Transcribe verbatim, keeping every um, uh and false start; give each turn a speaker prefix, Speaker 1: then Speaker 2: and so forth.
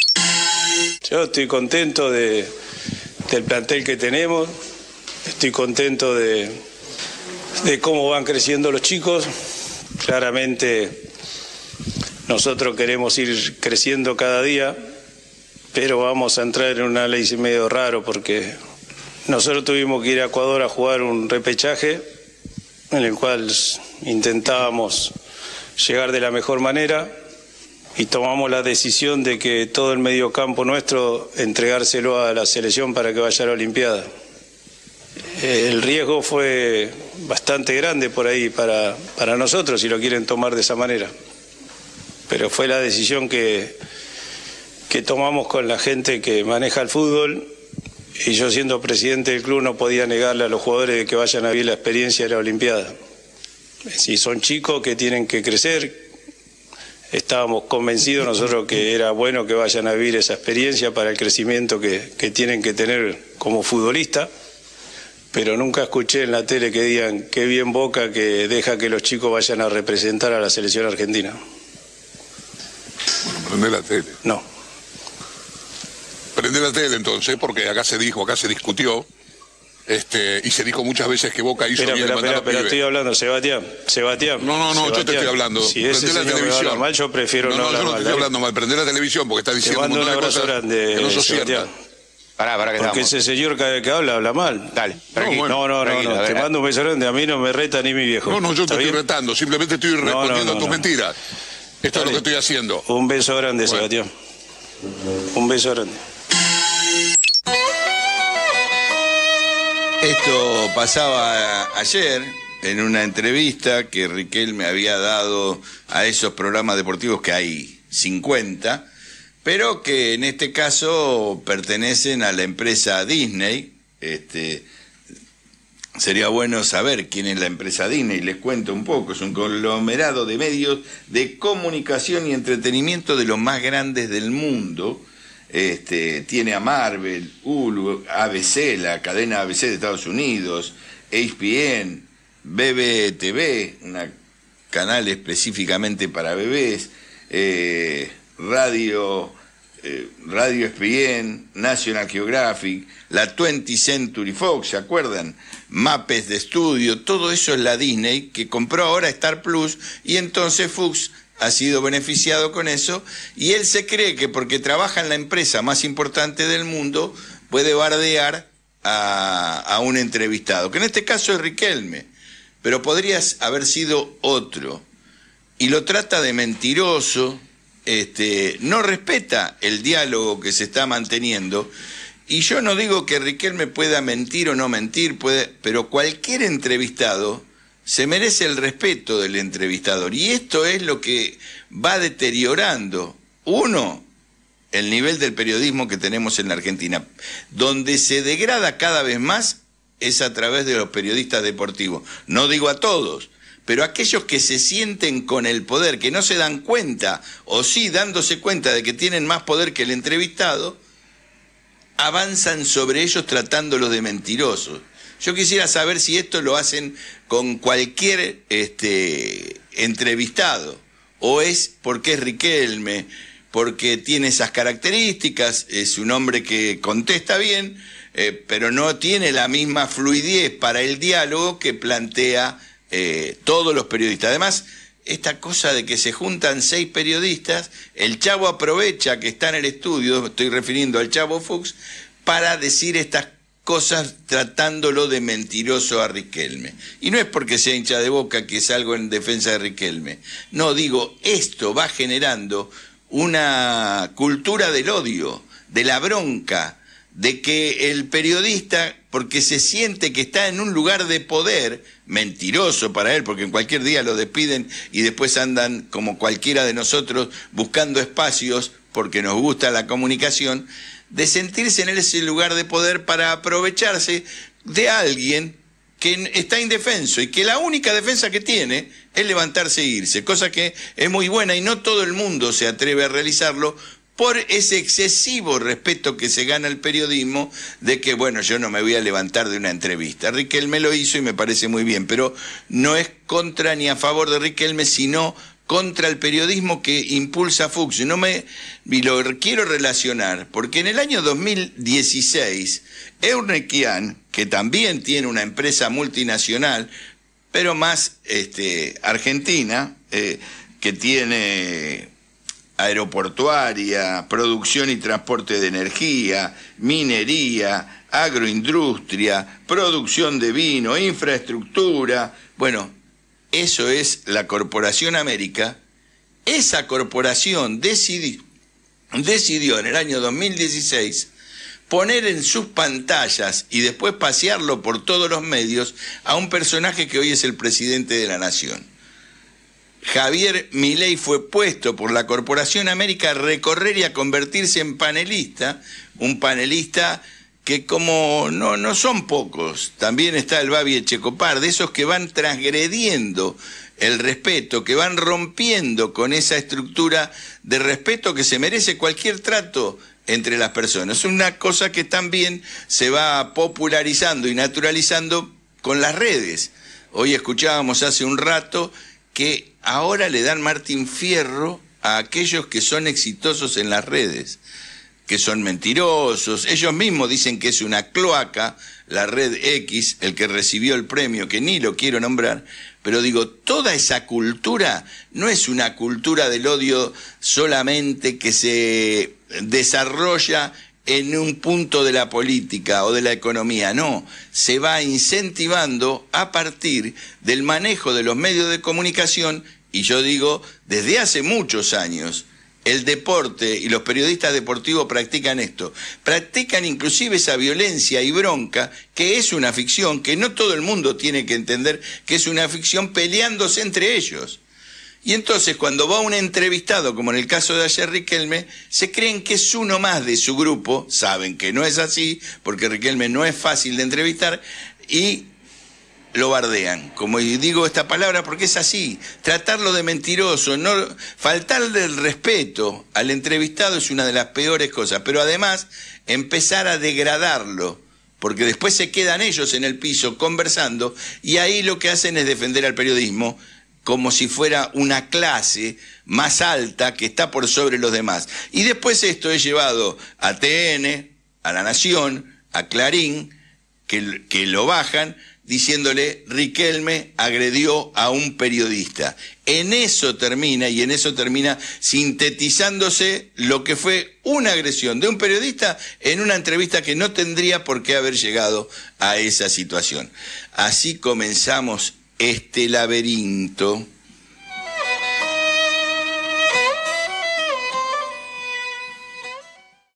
Speaker 1: Yo estoy contento de, del plantel que tenemos, estoy contento de, de cómo van creciendo los chicos. Claramente nosotros queremos ir creciendo cada día, pero vamos a entrar en un análisis medio raro porque nosotros tuvimos que ir a Ecuador a jugar un repechaje en el cual intentábamos llegar de la mejor manera y tomamos la decisión de que todo el mediocampo nuestro entregárselo a la selección para que vaya a la Olimpiada. El riesgo fue bastante grande por ahí para, para nosotros, si lo quieren tomar de esa manera. Pero fue la decisión que, que tomamos con la gente que maneja el fútbol, y yo siendo presidente del club no podía negarle a los jugadores de que vayan a vivir la experiencia de la Olimpiada. Si son chicos que tienen que crecer, estábamos convencidos nosotros que era bueno que vayan a vivir esa experiencia para el crecimiento que, que tienen que tener como futbolista, pero nunca escuché en la tele que digan qué bien Boca que deja que los chicos vayan a representar a la selección argentina.
Speaker 2: Bueno, prende la tele.
Speaker 1: No.
Speaker 2: Prende la tele entonces, porque acá se dijo, acá se discutió, este, y se dijo muchas veces que Boca hizo
Speaker 1: espera,
Speaker 2: bien
Speaker 1: espera,
Speaker 2: mandar
Speaker 1: espera,
Speaker 2: a
Speaker 1: pero
Speaker 2: Pibe.
Speaker 1: estoy hablando, Sebastián, Sebastián.
Speaker 2: No, no, no,
Speaker 1: Sebastián.
Speaker 2: yo te estoy hablando.
Speaker 1: Si
Speaker 2: Prende
Speaker 1: ese
Speaker 2: la
Speaker 1: señor me
Speaker 2: televisión.
Speaker 1: habla mal, yo prefiero no,
Speaker 2: no, no
Speaker 1: hablar
Speaker 2: yo no
Speaker 1: mal.
Speaker 2: te estoy hablando mal, prende la televisión porque está
Speaker 1: Te
Speaker 2: diciendo
Speaker 1: mando
Speaker 2: un
Speaker 1: un
Speaker 2: montón de
Speaker 1: abrazo
Speaker 2: cosas
Speaker 1: grande,
Speaker 2: que no son
Speaker 1: Sebastián.
Speaker 2: ciertas.
Speaker 3: Pará, pará que
Speaker 1: Porque
Speaker 3: estamos.
Speaker 1: ese señor cada vez que habla, habla mal.
Speaker 3: Dale,
Speaker 2: No,
Speaker 3: tranquilo.
Speaker 2: bueno.
Speaker 1: No, no, no,
Speaker 3: tranquilo,
Speaker 1: no,
Speaker 3: a ver,
Speaker 1: te mando un beso grande, a mí no me reta ni mi viejo.
Speaker 2: No, no, yo te
Speaker 1: ¿Está
Speaker 2: estoy
Speaker 1: bien?
Speaker 2: retando, simplemente estoy
Speaker 1: No, no,
Speaker 2: respondiendo
Speaker 1: no,
Speaker 2: a tus
Speaker 1: no.
Speaker 2: mentiras. Esto
Speaker 1: Dale.
Speaker 2: es lo que estoy haciendo.
Speaker 1: Un beso grande,
Speaker 2: Bueno.
Speaker 1: Sebastián. Un beso grande.
Speaker 4: Esto pasaba ayer en una entrevista que Riquelme había dado a esos programas deportivos que hay cincuenta, pero que en este caso pertenecen a la empresa Disney. Este, sería bueno saber quién es la empresa Disney, les cuento un poco. Es un conglomerado de medios de comunicación y entretenimiento de los más grandes del mundo. Este, tiene a Marvel, Hulu, A B C, la cadena A B C de Estados Unidos, H B N, B B T V, un canal específicamente para bebés, eh, radio, eh, radio E S P N, National Geographic, la twentieth Century Fox, ¿se acuerdan? Mapes de estudio, todo eso es la Disney, que compró ahora Star Plus, y entonces Fox ha sido beneficiado con eso, y él se cree que porque trabaja en la empresa más importante del mundo, puede bardear a, a un entrevistado, que en este caso es Riquelme, pero podría haber sido otro, y lo trata de mentiroso, este, no respeta el diálogo que se está manteniendo, y yo no digo que Riquelme pueda mentir o no mentir, puede, pero cualquier entrevistado se merece el respeto del entrevistador, y esto es lo que va deteriorando, uno, el nivel del periodismo que tenemos en la Argentina, donde se degrada cada vez más es a través de los periodistas deportivos, no digo a todos, pero aquellos que se sienten con el poder, que no se dan cuenta, o sí dándose cuenta de que tienen más poder que el entrevistado, avanzan sobre ellos tratándolos de mentirosos. Yo quisiera saber si esto lo hacen con cualquier este, entrevistado, o es porque es Riquelme, porque tiene esas características, es un hombre que contesta bien, eh, pero no tiene la misma fluidez para el diálogo que plantea eh, todos los periodistas. Además, esta cosa de que se juntan seis periodistas, el Chavo aprovecha que está en el estudio, estoy refiriendo al Chavo Fuchs, para decir estas cosas tratándolo de mentiroso a Riquelme. Y no es porque sea hincha de Boca que salgo en defensa de Riquelme. No, digo, esto va generando una cultura del odio, de la bronca, de que el periodista, porque se siente que está en un lugar de poder, mentiroso para él, porque en cualquier día lo despiden y después andan como cualquiera de nosotros buscando espacios porque nos gusta la comunicación, de sentirse en ese lugar de poder para aprovecharse de alguien que está indefenso y que la única defensa que tiene es levantarse e irse, cosa que es muy buena y no todo el mundo se atreve a realizarlo por ese excesivo respeto que se gana el periodismo de que, bueno, yo no me voy a levantar de una entrevista. Riquelme lo hizo y me parece muy bien, pero no es contra ni a favor de Riquelme, sino contra el periodismo que impulsa Fuchs. No me y lo quiero relacionar, porque en el año dos mil dieciséis, Eurnequian, que también tiene una empresa multinacional, pero más este, argentina, eh, que tiene aeroportuaria, producción y transporte de energía, minería, agroindustria, producción de vino, infraestructura. Bueno, eso es la Corporación América. Esa corporación decidió, decidió en el año dos mil dieciséis poner en sus pantallas y después pasearlo por todos los medios a un personaje que hoy es el presidente de la nación. Javier Milei fue puesto por la Corporación América a recorrer y a convertirse en panelista, un panelista que como no, no son pocos, también está el Babi Echecopar, de esos que van transgrediendo el respeto, que van rompiendo con esa estructura de respeto que se merece cualquier trato entre las personas. Es una cosa que también se va popularizando y naturalizando con las redes. Hoy escuchábamos hace un rato que ahora le dan Martín Fierro a aquellos que son exitosos en las redes, que son mentirosos. Ellos mismos dicen que es una cloaca, la red X, el que recibió el premio, que ni lo quiero nombrar, pero digo, toda esa cultura no es una cultura del odio solamente que se desarrolla en un punto de la política o de la economía, no, se va incentivando a partir del manejo de los medios de comunicación, y yo digo, desde hace muchos años, el deporte y los periodistas deportivos practican esto, practican inclusive esa violencia y bronca, que es una ficción, que no todo el mundo tiene que entender que es una ficción, peleándose entre ellos. Y entonces cuando va un entrevistado, como en el caso de ayer Riquelme, se creen que es uno más de su grupo, saben que no es así, porque Riquelme no es fácil de entrevistar, y lo bardean. Como digo esta palabra porque es así, tratarlo de mentiroso, no faltarle el respeto al entrevistado es una de las peores cosas, pero además empezar a degradarlo, porque después se quedan ellos en el piso conversando, y ahí lo que hacen es defender al periodismo como si fuera una clase más alta que está por sobre los demás. Y después esto es llevado a T N, a La Nación, a Clarín, que, que lo bajan diciéndole Riquelme agredió a un periodista. En eso termina, y en eso termina sintetizándose lo que fue una agresión de un periodista en una entrevista que no tendría por qué haber llegado a esa situación. Así comenzamos este laberinto